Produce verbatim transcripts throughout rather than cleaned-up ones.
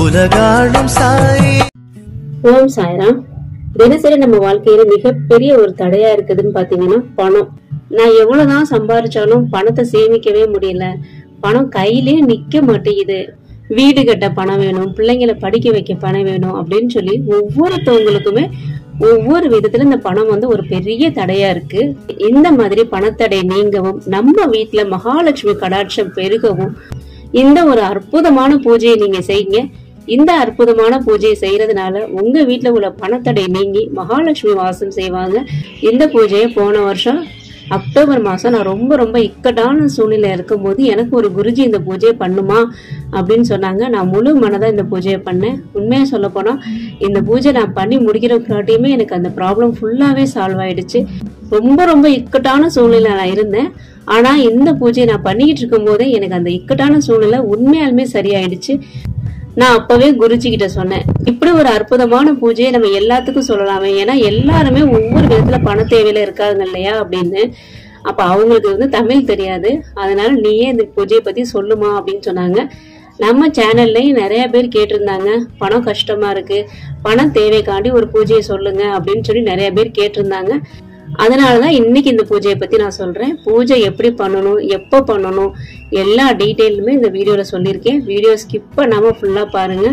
உலகாளும் சாய். ஓம் சாய்ராம். தினசரி நம்ம வாழ்க்கையில மிகப்பெரிய ஒரு தடையா இருக்குதுன்னு பாத்தீங்கன்னா பணம். நான் எவ்வளவுதான் சம்பாதிச்சாலும் பணத்தை சேமிக்கவே முடியல, பணம் கையிலே நிக்க மாட்டேங்குது, வீடு கட்ட பணம் வேணும், பிள்ளைங்களை படிக்க வைக்க பணம் வேணும் அப்படின்னு சொல்லி ஒவ்வொருத்தவங்களுக்குமே ஒவ்வொரு விதத்துல இந்த பணம் வந்து ஒரு பெரிய தடையா இருக்கு. இந்த மாதிரி பணத்தடை நீங்கவும் நம்ம வீட்டுல மகாலட்சுமி கடாட்சம் பெருகவும் இந்த ஒரு அற்புதமான பூஜையை நீங்க செய்யுங்க. இந்த அற்புதமான பூஜையை செய்யறதுனால உங்க வீட்டுல உள்ள பணத்தடை நீங்கி மகாலட்சுமி வாசம் செய்வாங்க. இந்த பூஜையை போன வருஷம் அக்டோபர் மாசம் நான் ரொம்ப ரொம்ப இக்கட்டான சூழ்நிலை இருக்கும் போது எனக்கு ஒரு குருஜி இந்த பூஜையை பண்ணுமா அப்படின்னு சொன்னாங்க. நான் முழு மனதா இந்த பூஜையை பண்ணேன். உண்மையா சொல்ல போனா இந்த பூஜை நான் பண்ணி முடிக்கிறக்காட்டியுமே எனக்கு அந்த ப்ராப்ளம் ஃபுல்லாவே சால்வ் ஆயிடுச்சு. ரொம்ப ரொம்ப இக்கட்டான சூழ்நிலை நான் இருந்தேன். ஆனா இந்த பூஜையை நான் பண்ணிக்கிட்டு இருக்கும் போதே எனக்கு அந்த இக்கட்டான சூழ்நிலை உண்மையாலுமே சரியாயிடுச்சு. நான் அப்பவே குருஜி கிட்ட சொன்னேன், இப்படி ஒரு அற்புதமான பூஜையை நம்ம எல்லாத்துக்கும் சொல்லலாமே, ஏன்னா எல்லாருமே ஒவ்வொரு விதத்துல பண தேவையில இருக்காங்க இல்லையா அப்படின்னு. அப்ப அவங்களுக்கு வந்து தமிழ் தெரியாது, அதனால நீயே இந்த பூஜையை பத்தி சொல்லுமா அப்படின்னு சொன்னாங்க. நம்ம சேனல்லயும் நிறைய பேர் கேட்டிருந்தாங்க, பணம் கஷ்டமா இருக்கு, பணம் தேவைக்காண்டி ஒரு பூஜையை சொல்லுங்க அப்படின்னு சொல்லி நிறைய பேர் கேட்டிருந்தாங்க. அதனாலதான் இன்னைக்கு இந்த பூஜையை பத்தி நான் சொல்றேன். பூஜை எப்படி பண்ணணும், எப்ப பண்ணணும், எல்லா டீட்டெயிலுமே இந்த வீடியோல சொல்லியிருக்கேன். வீடியோ ஸ்கிப் பண்ணாம ஃபுல்லா பாருங்க.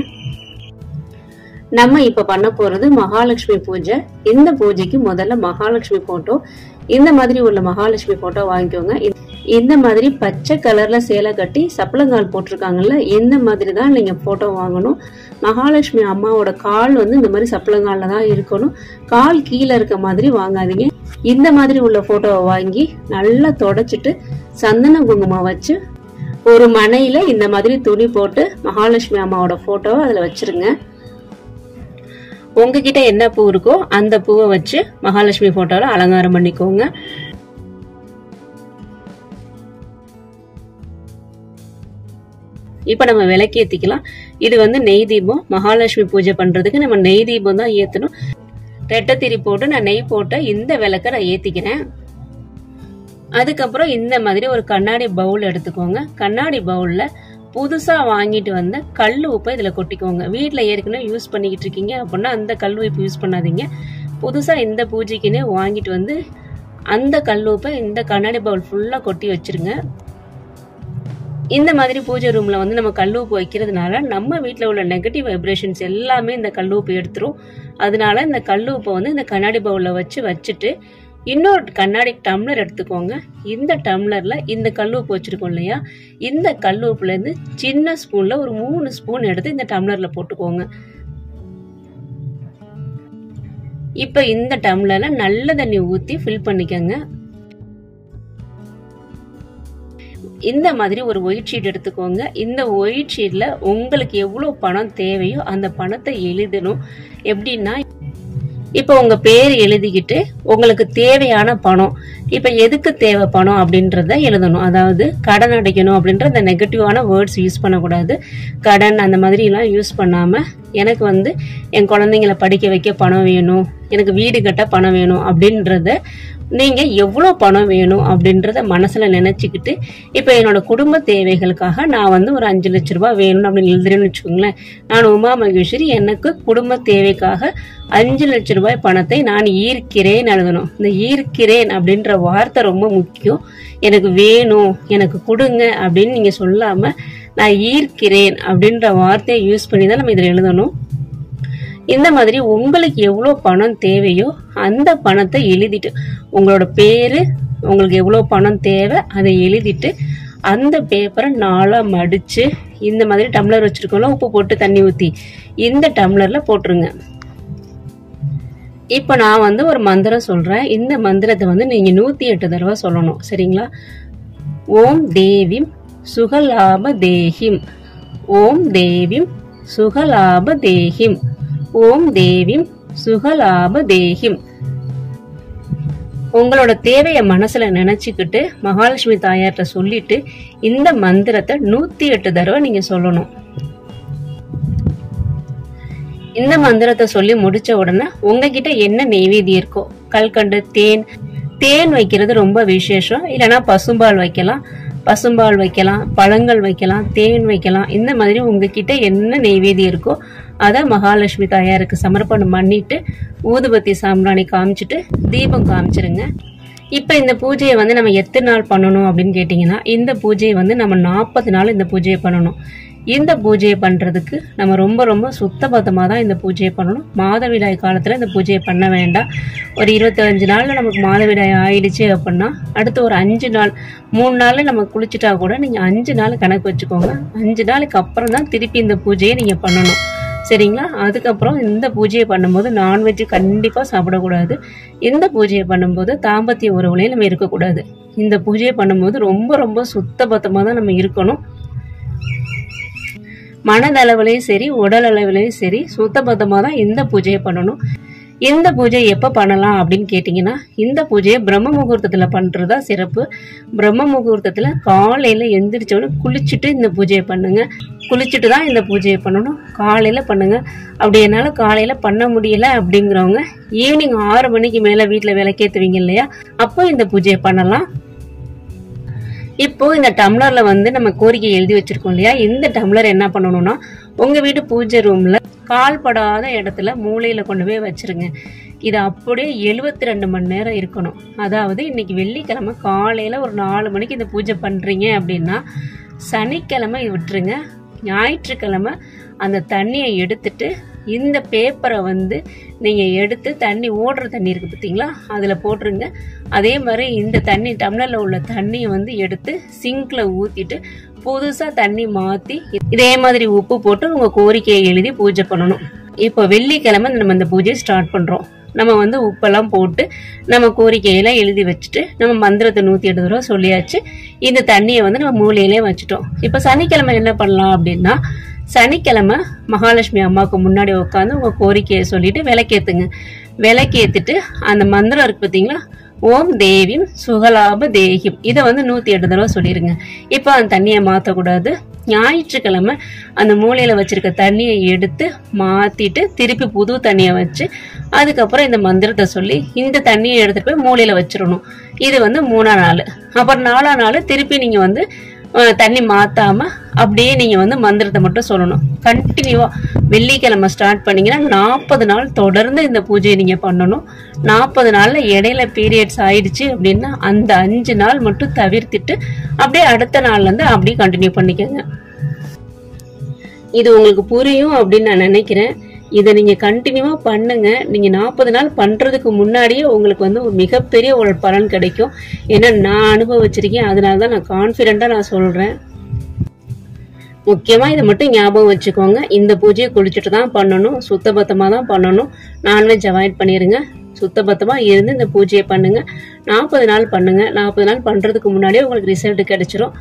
நம்ம இப்ப பண்ண போறது மகாலட்சுமி பூஜை. இந்த பூஜைக்கு முதல்ல மகாலட்சுமி போட்டோ, இந்த மாதிரி உள்ள மகாலட்சுமி போட்டோ வாங்கிக்கோங்க. இந்த மாதிரி பச்சை கலர்ல சேலை கட்டி சப்பளங்கால் போட்டிருக்காங்கல்ல, இந்த மாதிரி தான் நீங்க போட்டோ வாங்கணும். மகாலட்சுமி அம்மாவோட கால் வந்து இந்த மாதிரி சப்பளங்கால்ல தான் இருக்கணும், கால் கீழே இருக்க மாதிரி வாங்காதீங்க. இந்த மாதிரி உள்ள போட்டோவை வாங்கி நல்லா தொடச்சிட்டு சந்தன குங்குமம் வச்சு ஒரு மனையில இந்த மாதிரி துணி போட்டு மகாலட்சுமி அம்மாவோட போட்டோவை அதுல வச்சிருங்க. உங்ககிட்ட என்ன பூ இருக்கோ அந்த பூவை வச்சு மகாலட்சுமி போட்டோல அலங்காரம் பண்ணிக்கோங்க. இப்ப நம்ம விளக்கு ஏத்திக்கலாம். இது வந்து நெய் தீபம். மகாலட்சுமி பூஜை பண்றதுக்கு நம்ம நெய் தீபம் தான் ஏத்தணும். ரெட்டை திரி போட்டு நான் நெய் போட்ட இந்த விளக்க நான் ஏத்திக்கிறேன். அதுக்கப்புறம் இந்த மாதிரி ஒரு கண்ணாடி பவுல் எடுத்துக்கோங்க. கண்ணாடி பவுல்ல புதுசா வாங்கிட்டு வந்த கல் உப்பை இதுல கொட்டிக்கோங்க. வீட்டுல ஏற்கனவே யூஸ் பண்ணிக்கிட்டு இருக்கீங்க அப்படின்னா அந்த கல் உப்பு யூஸ் பண்ணாதீங்க. புதுசா இந்த பூஜைக்குன்னே வாங்கிட்டு வந்து அந்த கல் உப்பை இந்த கண்ணாடி பவுல் ஃபுல்லா கொட்டி வச்சிருங்க. இந்த மாதிரி பூஜை ரூம்ல வந்து நம்ம கல்லுப்பு வைக்கிறதுனால நம்ம வீட்டுல உள்ள நெகட்டிவ் வைப்ரேஷன்ஸ் எல்லாமே இந்த கல்லுப்பு எடுத்துரும். அதனால இந்த கல்லுப்பை வந்து இந்த கண்ணாடி பவுல்ல வச்சு வச்சுட்டு இன்னொரு கண்ணாடி டம்ளர் எடுத்துக்கோங்க. இந்த டம்ளர்ல இந்த கல்லுப்பு வச்சிருக்கோம் இல்லையா, இந்த கல்லுப்புல இருந்து சின்ன ஸ்பூன்ல ஒரு மூணு ஸ்பூன் எடுத்து இந்த டம்ளர்ல போட்டுக்கோங்க. இப்ப இந்த டம்ளர்ல நல்ல தண்ணி ஊத்தி ஃபில் பண்ணிக்கோங்க. இந்த மாதிரி ஒரு ஒயிட் ஷீட் எடுத்துக்கோங்க. இந்த ஒயிட் ஷீட்ல உங்களுக்கு எவ்வளவு பணம் தேவையோ அந்த பணத்தை எழுதணும். எப்படின்னா, இப்ப உங்க பேர் எழுதிக்கிட்டு உங்களுக்கு தேவையான பணம், இப்ப எதுக்கு தேவை பணம் அப்படின்றத எழுதணும். அதாவது கடன் அடைக்கணும் அப்படின்ற அந்த நெகட்டிவான வேர்ட்ஸ் யூஸ் பண்ணக்கூடாது. கடன் அந்த மாதிரி எல்லாம் யூஸ் பண்ணாம, எனக்கு வந்து என் குழந்தைங்களை படிக்க வைக்க பணம் வேணும், எனக்கு வீடு கட்ட பணம் வேணும் அப்படின்றத நீங்க எவ்வளவு பணம் வேணும் அப்படின்றத மனசுல நினைச்சுக்கிட்டு, இப்ப என்னோட குடும்ப தேவைகளுக்காக நான் வந்து ஒரு அஞ்சு லட்சம் ரூபாய் வேணும் அப்படின்னு எழுதுறேன்னு வச்சுக்கோங்களேன். நான் உமா மகேஸ்வரி எனக்கு குடும்ப தேவைக்காக அஞ்சு லட்சம் ரூபாய் பணத்தை நான் ஈர்க்கிறேன் எழுதணும். இந்த ஈர்க்கிறேன் அப்படின்ற வார்த்தை ரொம்ப முக்கியம். எனக்கு வேணும், எனக்கு கொடுங்க அப்படின்னு நீங்க சொல்லாம நான் ஈர்க்கிறேன் அப்படின்ற வார்த்தையை யூஸ் பண்ணி தான் நம்ம இதில் எழுதணும். இந்த மாதிரி உங்களுக்கு எவ்வளவு பணம் தேவையோ அந்த பணத்தை எழுதிட்டு, உங்களோட பேரு, உங்களுக்கு எவ்வளவு பணம் தேவை அதை எழுதிட்டு அந்த பேப்பரை நாளா மடிச்சு இந்த மாதிரி டம்ளர் வச்சிருக்கோம்ல, உப்பு போட்டு தண்ணி ஊத்தி இந்த டம்ளர்ல போட்டுருங்க. இப்ப நான் வந்து ஒரு மந்திரம் சொல்றேன். இந்த மந்திரத்தை வந்து நீங்க நூத்தி எட்டு தடவை சொல்லணும், சரிங்களா? ஓம் தேவிம் சுகலாப தேஹிம், ஓம் தேவிம் சுகலாப தேஹிம், ஓம் தேவிம் சுகலாப தேஹிம். உங்களோட தேவைய மனசுல நினைச்சுக்கிட்டு மகாலட்சுமி தாயார்ட்ட சொல்லிட்டு இந்த மந்திரத்தை நூத்தி எட்டு தடவை நீங்க சொல்லணும். இந்த மந்திரத்தை சொல்லி முடிச்ச உடனே உங்ககிட்ட என்ன நெய்வேதியம் இருக்கோ, கல்கண்டு, தேன், தேன் வைக்கிறது ரொம்ப விசேஷம். இல்லைன்னா பசும்பால் வைக்கலாம். பசும்பால் வைக்கலாம், பழங்கள் வைக்கலாம், தேன் வைக்கலாம். இந்த மாதிரி உங்ககிட்ட என்ன நெய்வேதியம் இருக்கோ அதை மகாலட்சுமி தாயாருக்கு சமர்ப்பணம் பண்ணிட்டு ஊதுபத்தி சாம்பிராணி காமிச்சிட்டு தீபம் காமிச்சிருங்க. இப்ப இந்த பூஜையை வந்து நம்ம எத்தனை நாள் பண்ணணும் அப்படின்னு கேட்டீங்கன்னா, இந்த பூஜையை வந்து நம்ம நாற்பது நாள் இந்த பூஜையை பண்ணணும். இந்த பூஜையை பண்றதுக்கு நம்ம ரொம்ப ரொம்ப சுத்தபத்தமாக தான் இந்த பூஜையை பண்ணணும். மாதவிடாய் காலத்துல இந்த பூஜையை பண்ண வேண்டாம். ஒரு இருபத்தஞ்சு நாள்ல நமக்கு மாதவிடாய் ஆயிடுச்சு அப்படின்னா அடுத்து ஒரு அஞ்சு நாள் மூணு நாள்ல நம்ம குளிச்சுட்டா கூட நீங்க அஞ்சு நாள் கணக்கு வச்சுக்கோங்க. அஞ்சு நாளுக்கு அப்புறம் தான் திருப்பி இந்த பூஜையை நீங்க பண்ணணும், சரிங்களா? அதுக்கப்புறம் இந்த பூஜையை பண்ணும்போது நான்வெஜ் கண்டிப்பா சாப்பிடக்கூடாது. இந்த பூஜையை பண்ணும்போது தாம்பத்திய உறவுலையும் நம்ம இருக்கக்கூடாது. இந்த பூஜையை பண்ணும்போது ரொம்ப ரொம்ப சுத்தபத்தமாக தான் நம்ம இருக்கணும். மனதளவுலையும் சரி உடல் அளவுலையும் சரி சுத்தபத்தமாக தான் இந்த பூஜையை பண்ணணும். இந்த பூஜை எப்ப பண்ணலாம் அப்படின்னு கேட்டீங்கன்னா, இந்த பூஜையை பிரம்ம முகூர்த்தத்துல பண்றதா சிறப்பு. பிரம்ம முகூர்த்தத்துல காலையில எந்திரிச்சோன்னு குளிச்சுட்டு இந்த பூஜையை பண்ணுங்க. குளிச்சுட்டு தான் இந்த பூஜையை பண்ணணும். காலையில பண்ணுங்க. அப்படி என்னால காலையில பண்ண முடியல அப்படிங்கிறவங்க ஈவினிங் ஆறு மணிக்கு மேல வீட்டுல விளக்கேத்துவீங்க இல்லையா, அப்போ இந்த பூஜையை பண்ணலாம். இப்போ இந்த டம்ளர்ல வந்து நம்ம கோரிக்கை எழுதி வச்சிருக்கோம் இல்லையா, இந்த டம்ளர் என்ன பண்ணணும்னா உங்க வீட்டு பூஜை ரூம்ல கால்படாத இடத்துல மூலையில கொண்டு போய் வச்சிருங்க. இது அப்படியே எழுபத்தி ரெண்டு மணி நேரம் இருக்கணும். அதாவது இன்னைக்கு வெள்ளிக்கிழமை காலையில ஒரு நாலு மணிக்கு இந்த பூஜை பண்றீங்க அப்படின்னா சனிக்கிழமை விட்டுருங்க. ஞாயிற்றுக்கிழமை அந்த தண்ணியை எடுத்துட்டு இந்த பேப்பரை வந்து நீங்க எடுத்து தண்ணி ஓடுற தண்ணி இருக்கு பார்த்தீங்களா, அதுல போட்டுருங்க. அதே மாதிரி இந்த தண்ணி டம்ளர்ல உள்ள தண்ணியை வந்து எடுத்து சிங்க்ல ஊத்திட்டு புதுசா தண்ணி மாத்தி இதே மாதிரி உப்பு போட்டு உங்க கோரிக்கையை எழுதி பூஜை பண்ணணும். இப்போ வெள்ளிக்கிழமை நம்ம இந்த பூஜையை ஸ்டார்ட் பண்றோம். நம்ம வந்து உப்பெல்லாம் போட்டு நம்ம கோரிக்கையெல்லாம் எழுதி வச்சுட்டு நம்ம மந்திரத்தை நூத்தி எட்டு தடவை சொல்லியாச்சு. இந்த தண்ணியை வந்து நம்ம மூலையிலே வச்சுட்டோம். இப்ப சனிக்கிழமை என்ன பண்ணலாம் அப்படின்னா, சனிக்கிழமை மகாலட்சுமி அம்மாவுக்கு முன்னாடி உட்காந்து உங்க கோரிக்கையை சொல்லிட்டு விளக்கேத்துங்க. விளக்கேத்துட்டு அந்த மந்திரம் இருக்கு பார்த்தீங்களா, ஓம் தேவிம் சுகலாப தேகிம், இதை வந்து நூத்தி எட்டு தடவை சொல்லிருங்க. இப்ப அந்த தண்ணியை மாத்தக்கூடாது. ஞாயிற்றுக்கிழமை அந்த மூலையில வச்சிருக்க தண்ணியை எடுத்து மாத்திட்டு திருப்பி புது தண்ணியை வச்சு அதுக்கப்புறம் இந்த மந்திரத்தை சொல்லி இந்த தண்ணியை எடுத்துட்டு போய் மூலையில வச்சிடணும். இது வந்து மூணா நாள். அப்புறம் நாலா நாள் திருப்பி நீங்க வந்து தண்ணி மாத்தாம அப்படியே நீங்க வந்து மந்திரத்தை மட்டும் சொல்லணும். கண்டினியூவா வெள்ளிக்கிழமை ஸ்டார்ட் பண்ணீங்கன்னா நாற்பது நாள் தொடர்ந்து இந்த பூஜையை நீங்க பண்ணணும். நாற்பது நாள்ல இடையில பீரியட்ஸ் ஆயிடுச்சு அப்படின்னா அந்த அஞ்சு நாள் மட்டும் தவிர்த்துட்டு அப்படியே அடுத்த நாள்ல இருந்து அப்படியே கண்டினியூ பண்ணிக்கோங்க. இது உங்களுக்கு புரியும் அப்படின்னு நான் நினைக்கிறேன். இதை நீங்க கண்டினியூவா பண்ணுங்க. நீங்க நாற்பது நாள் பண்றதுக்கு முன்னாடியே உங்களுக்கு வந்து ஒரு மிகப்பெரிய ஒரு பலன் கிடைக்கும். ஏன்னா நான் அனுபவிச்சிருக்கேன், அதனாலதான் நான் கான்பிடண்டா நான் சொல்றேன். முக்கியமா இதை மட்டும் ஞாபகம் வச்சுக்கோங்க. இந்த பூஜையை குளிச்சுட்டு தான் பண்ணணும், சுத்தபத்தமா தான் பண்ணணும். நான்வெஜ் அவாய்ட் பண்ணிருங்க. சுத்தபத்தமா இருந்து இந்த பூஜையை பண்ணுங்க. நாற்பது நாள் பண்ணுங்க. நாற்பது நாள் பண்றதுக்கு முன்னாடியே உங்களுக்கு ரிசல்ட் கிடைச்சிரும்.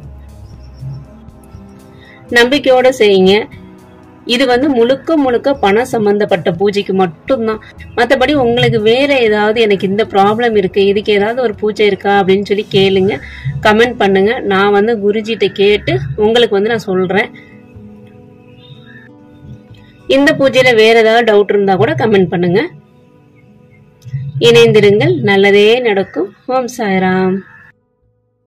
நம்பிக்கையோட செய்யுங்க. இது வந்து முழுக்க முழுக்க பணம் சம்பந்தப்பட்ட பூஜைக்கு மட்டும்தான். மற்றபடி உங்களுக்கு வேற ஏதாவது எனக்கு இந்த ப்ராப்ளம் இருக்கு, இதுக்கு ஏதாவது ஒரு பூஜை இருக்கா அப்படின்னு சொல்லி கேளுங்க, கமெண்ட் பண்ணுங்க. நான் வந்து குருஜிட்ட கேட்டு உங்களுக்கு வந்து நான் சொல்றேன். இந்த பூஜையில வேற ஏதாவது டவுட் இருந்தா கூட கமெண்ட் பண்ணுங்க. இணைந்திருங்கள், நல்லதே நடக்கும். ஓம் சாய்ராம்.